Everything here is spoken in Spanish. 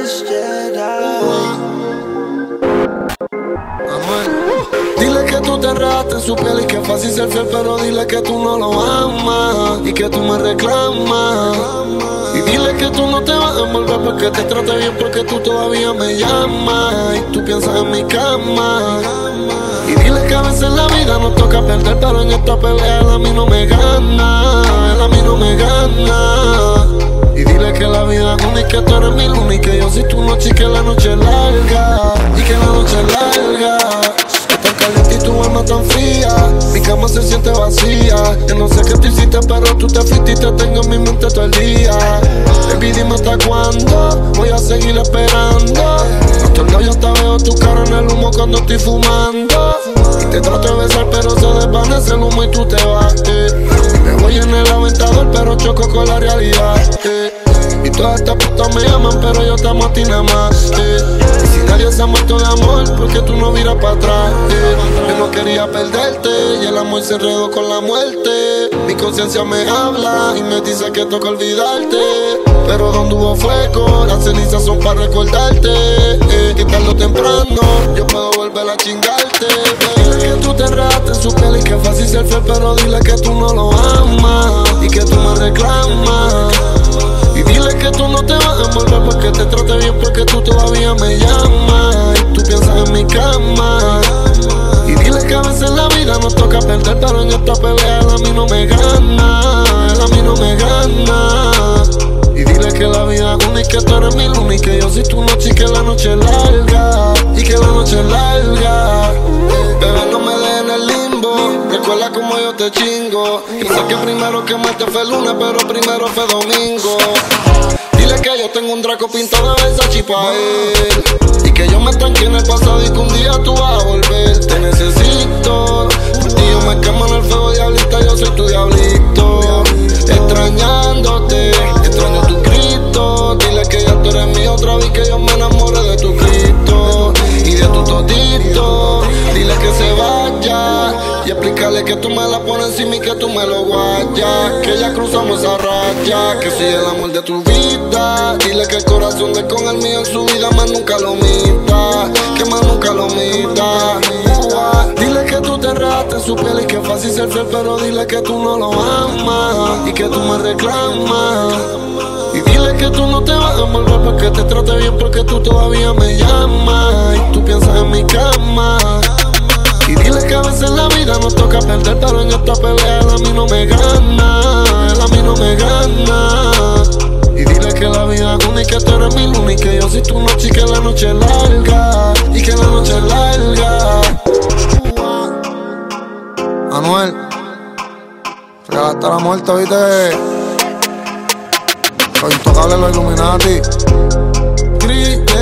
Dile que tú te enredaste en su piel y que es fácil ser fiel, pero dile que tú no lo amas y que tú me reclamas. Y dile que tú no te vas a envolver porque te trate bien, porque tú todavía me llamas y tú piensas en mi cama. Y dile que a veces la vida nos toca perder, pero en esta pelea él a mí no me gana, él a mí no me gana. Y dile que la vida es única, que tú eres mi luna y que yo soy tu noche y que la noche es larga, y que la noche es larga. Es tan caliente y tu alma tan fría, mi cama se siente vacía. Yo no sé qué tú hiciste, pero tú te fuiste y te tengo en mi mente todo el día. Baby, dime hasta cuándo voy a seguir esperando. Hasta el yo hasta veo tu cara en el humo cuando estoy fumando. Y te trato de besar pero se desvanece el humo y tú te vas, Me voy en el aventador pero choco con la realidad, Y todas estas putas me aman pero yo te amo a ti nada más, Y si nadie se ha muerto de amor, porque tú no miras para atrás, Yo no quería perderte y el amor se enredó con la muerte. Mi conciencia me habla y me dice que toca olvidarte, pero donde hubo fuego, las cenizas son para recordarte, que tarde o temprano yo puedo volver a chingarte. Dile que tú te enredaste en su piel y que es fácil ser fiel, pero dile que tú no lo amas y que tú me reclamas. Y dile que tú no te vas a envolver porque te trate bien, porque tú todavía me llamas y tú piensas en mi cama. Y dile que a veces la vida nos toca perder, pero en esta pelea él a mí no me gana, él a mí no me gana. Y dile que la vida es única, que tú eres mi luna y que yo soy tu noche y que la noche es larga, y que la noche es larga. Bebé, no me dejes en el limbo, recuerda como yo te chingo. Y sé que primero que muerte fue lunes, pero primero fue domingo. Dile que yo tengo un Draco pintado de Versace pa' él, y que yo me estanqué en el pasado y que un día tú vas a volver. Te necesito, por ti yo me quemo en el fuego, diablita, yo soy tu diablito. Extrañándote, extraño tu grito. Dile que ya tú eres mío otra vez, que yo me enamoré de tu grito y de tu todito. Dile que se vaya y explícale que tú me la pones encima y que tú me lo guayas, que ya cruzamos esa raya, que soy el amor de tu vida. Dile que el corazón de con el mío en su vida más nunca lo mita, que más nunca lo mita. Dile que tú te enredaste en su piel y que es fácil ser fiel, pero dile que tú no lo amas y que tú me reclamas. Y dile que tú no te vas a envolver porque te trate bien, porque tú todavía me llamas y tú piensas en mi cama. Y dile que a veces la vida nos toca perder, pero en esta pelea él a mí no me gana, él a mí no me gana. Y dile que la vida es única, que tú eres mi luna y que yo soy tu noche y que la noche es larga, y que la noche es larga. Anuel, regalaste la muerte, ¿viste? Los intocables, los Illuminati.